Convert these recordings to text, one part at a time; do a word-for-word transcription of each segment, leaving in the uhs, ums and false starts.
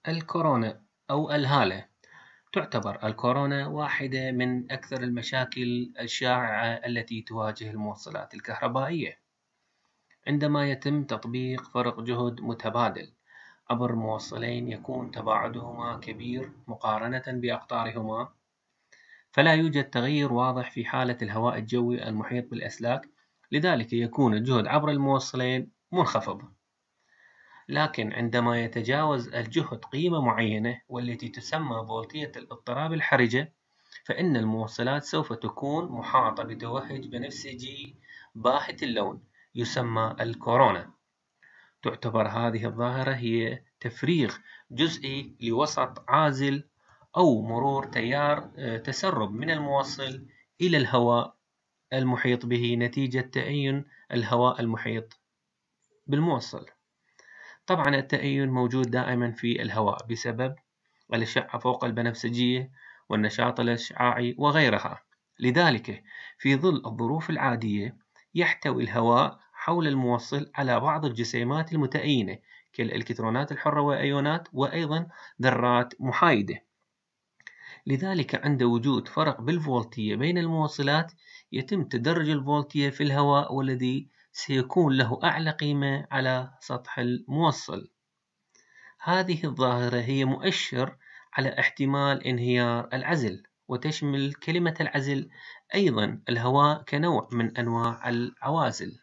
الكورونا أو الهالة. تعتبر الكورونا واحدة من أكثر المشاكل الشائعة التي تواجه الموصلات الكهربائية، عندما يتم تطبيق فرق جهد متبادل عبر موصلين يكون تباعدهما كبير مقارنة بأقطارهما، فلا يوجد تغير واضح في حالة الهواء الجوي المحيط بالأسلاك، لذلك يكون الجهد عبر الموصلين منخفض. لكن عندما يتجاوز الجهد قيمة معينة والتي تسمى فولتية الاضطراب الحرجة، فإن الموصلات سوف تكون محاطة بتوهج بنفسجي باهت اللون يسمى الكورونا. تعتبر هذه الظاهرة هي تفريغ جزئي لوسط عازل أو مرور تيار تسرب من الموصل إلى الهواء المحيط به نتيجة تأين الهواء المحيط بالموصل. طبعا التأين موجود دائما في الهواء بسبب الأشعة فوق البنفسجية والنشاط الإشعاعي وغيرها، لذلك في ظل الظروف العادية يحتوي الهواء حول الموصل على بعض الجسيمات المتأينة كالإلكترونات الحرة والأيونات وأيضا ذرات محايدة، لذلك عند وجود فرق بالفولتية بين الموصلات يتم تدرج الفولتية في الهواء والذي سيكون له أعلى قيمة على سطح الموصل. هذه الظاهرة هي مؤشر على احتمال انهيار العزل، وتشمل كلمة العزل أيضا الهواء كنوع من أنواع العوازل.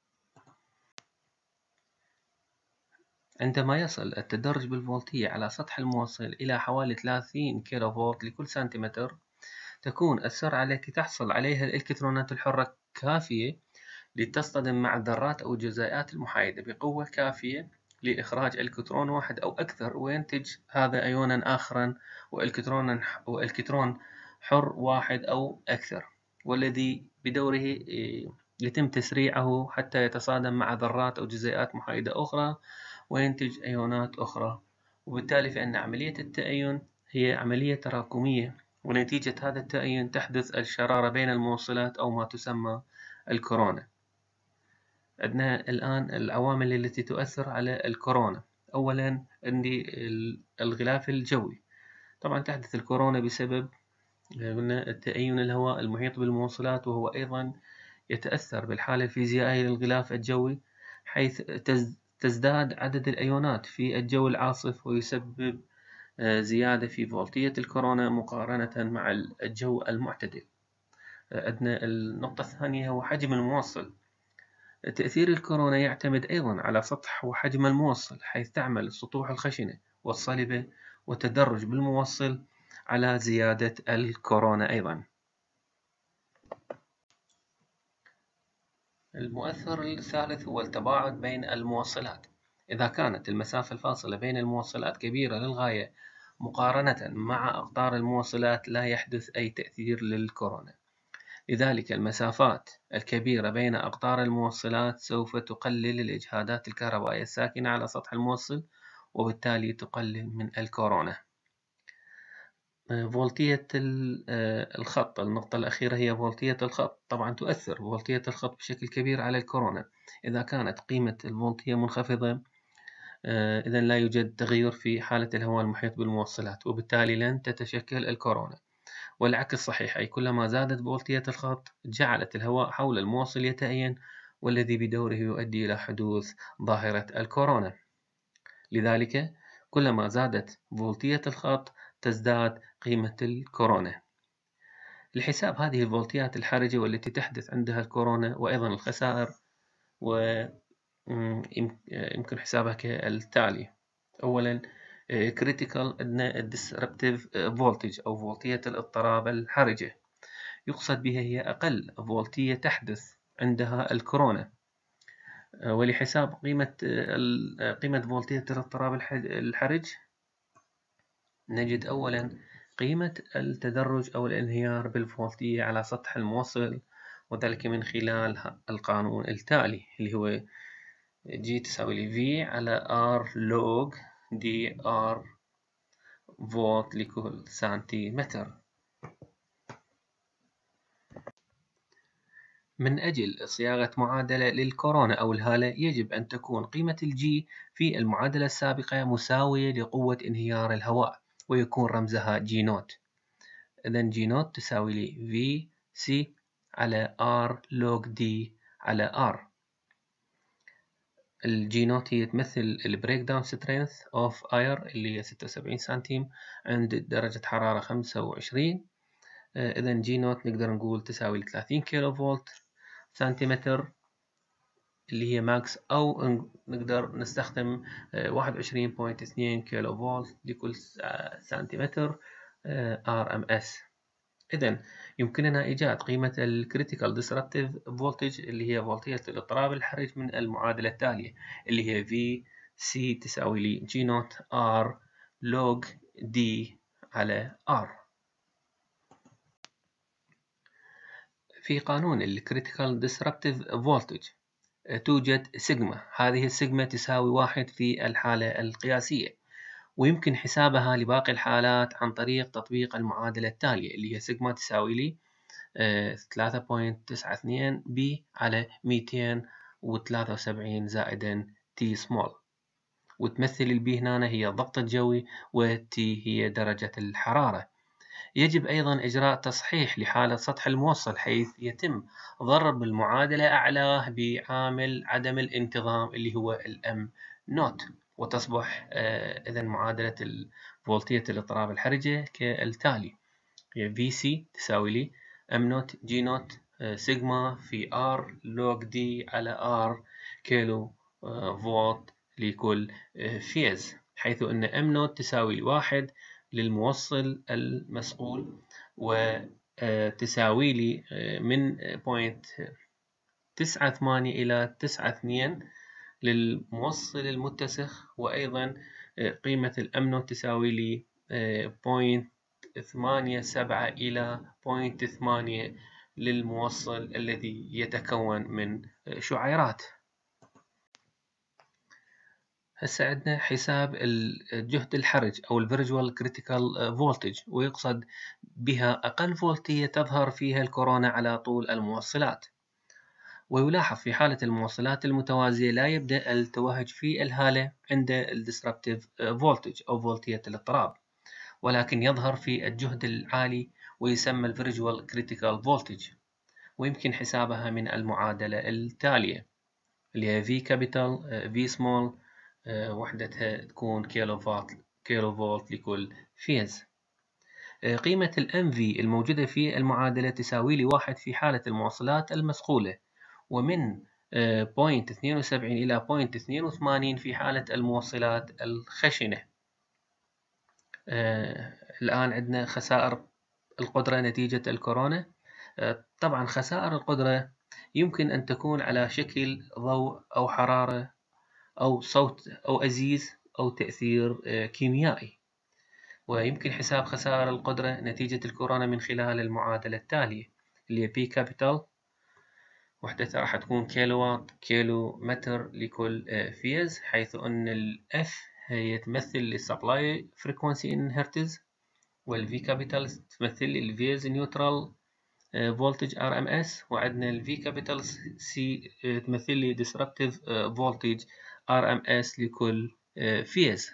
عندما يصل التدرج بالفولتية على سطح الموصل إلى حوالي ثلاثين كيلو فولت لكل سنتيمتر، تكون السرعة التي تحصل عليها الإلكترونات الحرة كافية لتصطدم مع الذرات أو الجزيئات المحايدة بقوة كافية لإخراج إلكترون واحد أو أكثر، وينتج هذا أيونا آخرا وإلكترون وإلكترون حر واحد أو أكثر، والذي بدوره يتم تسريعه حتى يتصادم مع ذرات أو جزيئات محايدة أخرى وينتج أيونات أخرى، وبالتالي فإن عملية التأين هي عملية تراكمية، ونتيجة هذا التأين تحدث الشرارة بين الموصلات أو ما تسمى الكورونا. عندنا الآن العوامل التي تؤثر على الكورونا. أولا عندي الغلاف الجوي، طبعا تحدث الكورونا بسبب تأين الهواء المحيط بالموصلات، وهو أيضا يتأثر بالحالة الفيزيائية للغلاف الجوي، حيث تزداد عدد الأيونات في الجو العاصف ويسبب زيادة في فولتية الكورونا مقارنة مع الجو المعتدل. عندنا النقطة الثانية هو حجم الموصل. تأثير الكورونا يعتمد أيضا على سطح وحجم الموصل، حيث تعمل السطوح الخشنة والصلبة والتدرج بالموصل على زيادة الكورونا أيضا. المؤثر الثالث هو التباعد بين الموصلات. إذا كانت المسافة الفاصلة بين الموصلات كبيرة للغاية مقارنة مع أقطار الموصلات لا يحدث أي تأثير للكورونا، لذلك المسافات الكبيرة بين أقطار الموصلات سوف تقلل الإجهادات الكهربائية الساكنة على سطح الموصل، وبالتالي تقلل من الكورونا. فولتية الخط، النقطة الأخيرة هي فولتية الخط. طبعا تؤثر فولتية الخط بشكل كبير على الكورونا. إذا كانت قيمة الفولتية منخفضة إذا لا يوجد تغير في حالة الهواء المحيط بالموصلات، وبالتالي لن تتشكل الكورونا. والعكس صحيح، أي كلما زادت فولتية الخط جعلت الهواء حول الموصل يتأين، والذي بدوره يؤدي إلى حدوث ظاهرة الكورونا. لذلك كلما زادت فولتية الخط تزداد قيمة الكورونا. لحساب هذه الفولتيات الحرجة والتي تحدث عندها الكورونا وأيضا الخسائر، ويمكن حسابها كالتالي. أولا critical disruptive voltage أو فولتية الاضطراب الحرجة، يقصد بها هي أقل فولتية تحدث عندها الكورونا. ولحساب قيمة قيمة فولتية الاضطراب الحرج نجد أولا قيمة التدرج أو الانهيار بالفولتية على سطح الموصل، وذلك من خلال القانون التالي اللي هو G تساوي لي V على R log دي R فولت لكل سنتيمتر. من أجل صياغة معادلة للكورونا أو الهالة يجب أن تكون قيمة الجي في المعادلة السابقة مساوية لقوة انهيار الهواء ويكون رمزها جي نوت. إذن جي نوت تساوي لي في سي على R log D على R. الجي نوت هي تمثل البريك داون سترينث اوف اير اللي هي ستة وسبعين سنتيم عند درجة حرارة خمسة وعشرين. إذا جي نوت نقدر نقول تساوي ثلاثين كيلو فولت سنتيمتر اللي هي ماكس، أو نقدر نستخدم واحد وعشرين فاصلة اثنين كيلو فولت لكل سنتيمتر آر إم إس. إذن يمكننا إيجاد قيمة الكريتيكال ديسربتيف فولتج اللي هي فولتية الاضطراب الحرج من المعادلة التالية اللي هي في سي تساوي لي جي نوت R log D على R. في قانون الكريتيكال ديسربتيف فولتج توجد سيجما، هذه السيجما تساوي واحد في الحالة القياسية، ويمكن حسابها لباقي الحالات عن طريق تطبيق المعادلة التالية اللي هي سيجما تساوي لي ثلاثة فاصلة تسعة اثنين بي على مئتين وثلاثة وسبعين زائدا تي سمول، وتمثل البي هنا هي الضغط الجوي والتي هي درجة الحرارة. يجب أيضا إجراء تصحيح لحالة سطح الموصل حيث يتم ضرب المعادلة أعلاه بعامل عدم الانتظام اللي هو الام نوت، وتصبح إذن معادلة فولتية الاضطراب الحرجة كالتالي: هي في سي تساوي لي ام نوت جي نوت سيجما في ار لوج دي على ار كيلو فولت لكل فيز، حيث أن ام نوت تساوي واحد للموصل المصقول وتساوي لي من بوينت تسعة ثمانية إلى تسعة اثنين للموصل المتسخ، وأيضا قيمة الام نوت تساوي لي بوينت ثمانية سبعة إلى بوينت ثمانية للموصل الذي يتكون من شعيرات. هسه عندنا حساب الجهد الحرج أو الفيرجوال كريتيكال فولتج، ويقصد بها أقل فولتية تظهر فيها الكورونا على طول الموصلات. ويلاحظ في حالة الموصلات المتوازية لا يبدأ التوهج في الهالة عند الديسربتيف فولتج أو فولتية الاضطراب، ولكن يظهر في الجهد العالي ويسمى الفيرجوال كريتيكال فولتج، ويمكن حسابها من المعادلة التالية اللي هي V capital V small وحدتها تكون كيلو فولت كيلو فولت لكل فيز. قيمة ال إم في الموجودة في المعادلة تساوي لي واحد في حالة الموصلات المصقولة، ومن بوينت اثنين وسبعين إلى بوينت اثنين وثمانين في حالة الموصلات الخشنة. الآن عندنا خسائر القدرة نتيجة الكورونا. طبعا خسائر القدرة يمكن أن تكون على شكل ضوء أو حرارة أو صوت أو أزيز أو تأثير كيميائي، ويمكن حساب خسائر القدرة نتيجة الكورونا من خلال المعادلة التالية اللي هي P capital وحدتها راح تكون كيلو وات كيلو متر لكل فيز، حيث أن ال F هي تمثل ال Supply Frequency in Hertz، وال V capital تمثل ال Phase Neutral Voltage آر إم إس، وعندنا ال V capital C تمثل لي Disruptive Voltage آر إم إس لكل فيز.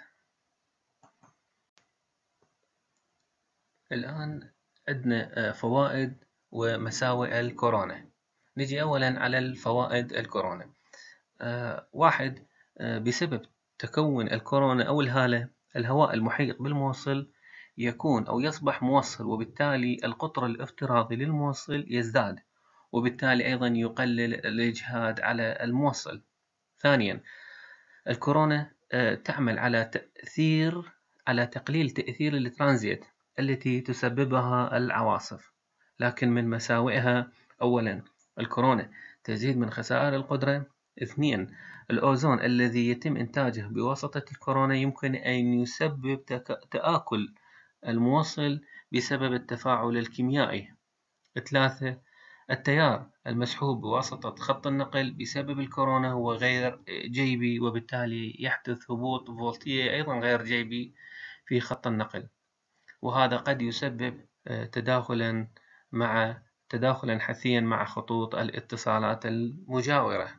الآن عندنا فوائد ومساوئ الكورونا. نجي أولا على الفوائد الكورونا. أه واحد أه بسبب تكون الكورونا أو الهالة الهواء المحيط بالموصل يكون أو يصبح موصل، وبالتالي القطر الافتراضي للموصل يزداد، وبالتالي أيضا يقلل الإجهاد على الموصل. ثانيا الكورونا أه تعمل على تأثير على تقليل تأثير الترانزيت التي تسببها العواصف. لكن من مساوئها أولا الكورونا تزيد من خسائر القدرة. اثنين الأوزون الذي يتم إنتاجه بواسطة الكورونا يمكن أن يسبب تآكل الموصل بسبب التفاعل الكيميائي. ثلاثة التيار المسحوب بواسطة خط النقل بسبب الكورونا هو غير جيبي، وبالتالي يحدث هبوط فولتية أيضا غير جيبي في خط النقل، وهذا قد يسبب تداخلا مع تداخلا حثيا مع خطوط الاتصالات المجاورة.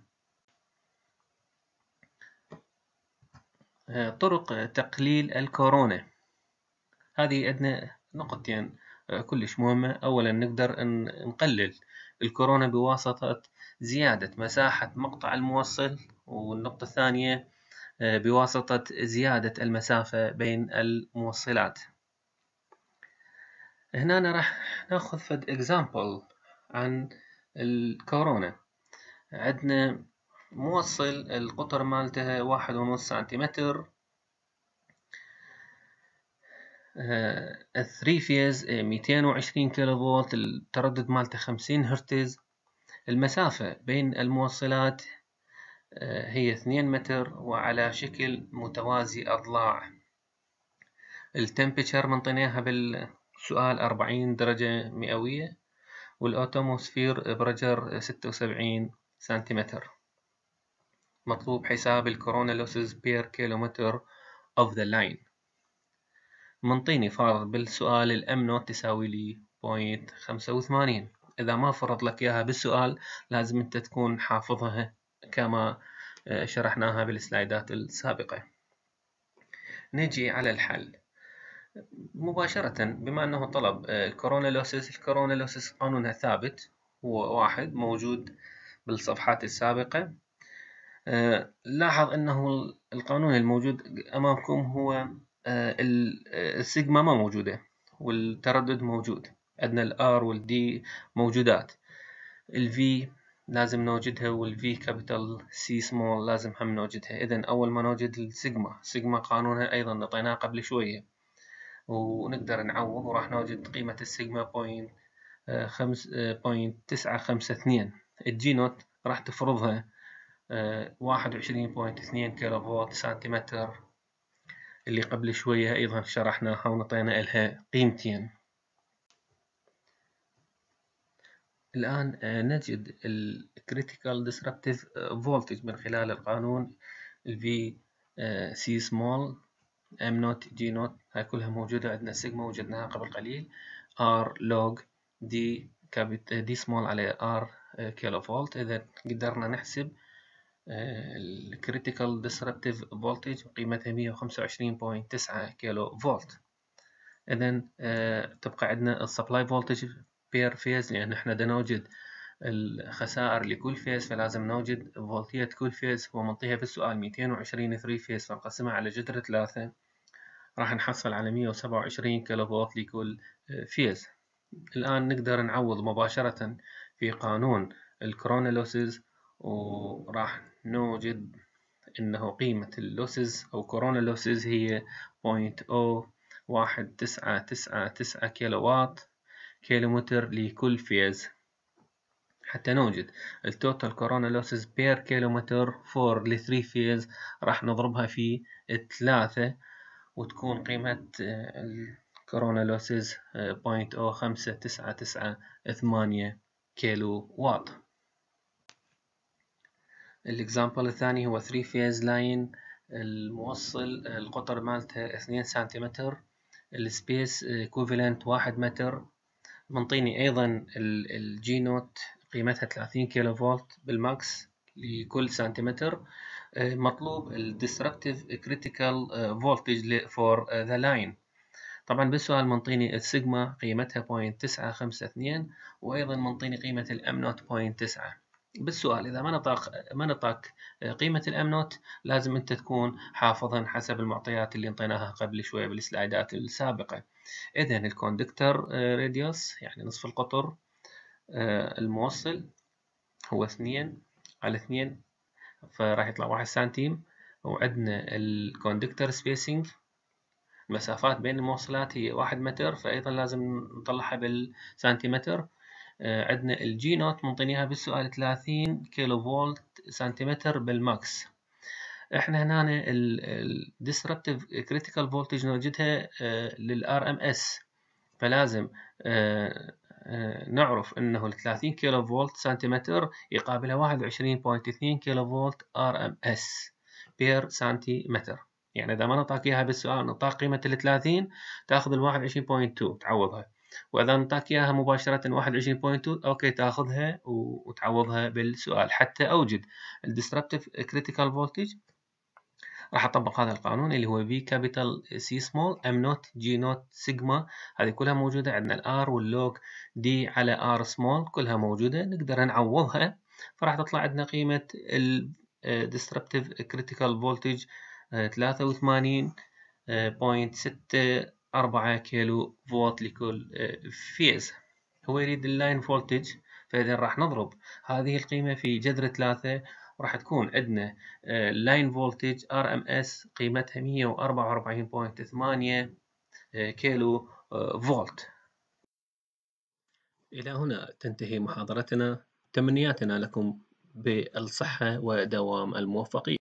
طرق تقليل الكورونا، هذه عندنا نقطتين كلش مهمة. أولا نقدر أن نقلل الكورونا بواسطة زيادة مساحة مقطع الموصل، والنقطة الثانية بواسطة زيادة المسافة بين الموصلات. هنا راح ناخذ فد example عن الكورونا. عندنا موصل القطر مالته واحد ونص سنتيمتر، الثري فيز مئتين وعشرين كيلو فولت، التردد مالته خمسين هرتز. المسافة بين الموصلات هي اثنين متر وعلى شكل متوازي أضلاع. التمبيتشر منطيناها بالسؤال أربعين درجة مئوية، والأوتوموسفير برجر ستة وسبعين سنتيمتر. مطلوب حساب الكورونا لوسز بير كيلومتر of the line. منطيني فرض بالسؤال الام نوت تساوي لي بوينت خمسة وثمانين. إذا ما فرض لك إياها بالسؤال لازم أنت تكون حافظها كما شرحناها بالسلايدات السابقة. نجي على الحل مباشرة. بما أنه طلب الكورونا لوسز، الكورونا لوسز قانونها ثابت، هو واحد موجود بالصفحات السابقة. لاحظ أنه القانون الموجود أمامكم هو السيجما ما موجودة، والتردد موجود. عندنا الآر والدي موجودات، الفي لازم نوجدها، والفي كابيتال سي سمول لازم هم نوجدها. إذن أول ما نوجد السيجما، سيجما قانونها أيضا نطيناه قبل شوية، ونقدر نعوض وراح نوجد قيمة السيجما بوينت خمس بوينت تسعة خمسة اثنين. الجي نوت راح تفرضها واحد وعشرين بوينت اثنين كيلو فولت سنتيمتر، اللي قبل شوية أيضا شرحناها ونطينا إلها قيمتين. الآن نجد ال critical disruptive voltage من خلال القانون ال V C small M نوت G نوت، هاي كلها موجودة عندنا. سيجما وجدناها قبل قليل، R log D D small على R كيلو فولت. إذا قدرنا نحسب ال critical disruptive voltage قيمتها مئة وخمسة وعشرين فاصلة تسعة كيلو فولت. إذن تبقى عندنا السبلاي فولتج بير فيز، لأن احنا بدنا نوجد الخسائر لكل فيز، فلازم نوجد فولتية كل فيز. هو منطيها بالسؤال مئتين وعشرين ثري فيز، فنقسمها على جذر ثلاثة راح نحصل على مئة وسبعة وعشرين كيلو فولت لكل فيز. الآن نقدر نعوض مباشرة في قانون الكورونا لوسز، وراح نوجد إنه قيمة اللوسز أو كورونا لوسز هي بوينت أو واحد تسعة تسعة تسعة كيلو وات كيلومتر لكل فيز. حتى نوجد التوتال كورونا لوسز بير كيلومتر فور لثري فيز راح نضربها في ثلاثة، وتكون قيمة الكورونا لوسز بوينت أو خمسة تسعة تسعة ثمانية كيلو وات. الإكزامبل الثاني هو ثري فيز لاين، الموصل القطر مالته اثنين سنتيمتر، السبيس ايكوفالنت واحد متر. منطيني أيضا الجي نوت قيمتها ثلاثين كيلو فولت بالماكس لكل سنتيمتر. مطلوب الديستركتيف كريتيكال فولتج فور ذا لاين. طبعا بالسؤال منطيني السيجما قيمتها بوينت تسعة خمسة اثنين، وأيضا منطيني قيمة الام نوت بوينت تسعة. بالسؤال إذا ما نطاق ما نطاق قيمة الام نوت لازم أنت تكون حافظا حسب المعطيات اللي انطيناها قبل شوية بالسلايدات السابقة. إذن الكوندكتر راديوس يعني نصف القطر الموصل هو اثنين على اثنين، فراح يطلع واحد سنتيم. وعندنا الكوندكتر سبيسينج، المسافات بين الموصلات هي واحد متر، فأيضا لازم نطلعها بالسنتيمتر. عندنا الجي نوت منطينيها بالسؤال ثلاثين كيلو فولت سنتيمتر بالماكس. احنا هنا ال disruptive critical voltage نوجدها للار ام اس، فلازم نعرف انه ال ثلاثين كيلو فولت سنتيمتر يقابلها واحد وعشرين فاصلة اثنين كيلو فولت ار ام اس بير سنتيمتر. يعني اذا ما نعطاك اياها بالسؤال نعطاك قيمة ال ثلاثين، تاخذ ال واحد وعشرين فاصلة اثنين تعوضها. وإذا نعطاك إياها مباشرة واحد وعشرين نقطة اثنين أوكي تاخذها وتعوضها بالسؤال. حتى أوجد ال Disruptive Critical Voltage راح أطبق هذا القانون اللي هو V capital C small M naught G naught sigma. هذه كلها موجودة عندنا ال R واللوج D على R small كلها موجودة، نقدر نعوضها، فراح تطلع عندنا قيمة ال Disruptive Critical Voltage ثلاثة وثمانين فاصلة ستة أربعة كيلو فولت لكل فيز. هو يريد اللاين فولتج، فإذا راح نضرب هذه القيمة في جذر ثلاثة وراح تكون عندنا لاين فولتج ار ام اس قيمتها مية وأربعة وأربعين فاصلة ثمانية كيلو فولت. إلى هنا تنتهي محاضرتنا، تمنياتنا لكم بالصحة ودوام الموفقية.